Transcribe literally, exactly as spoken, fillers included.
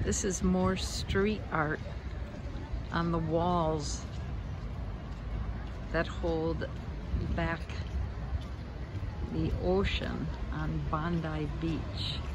This is more street art on the walls that hold back the ocean on Bondi Beach.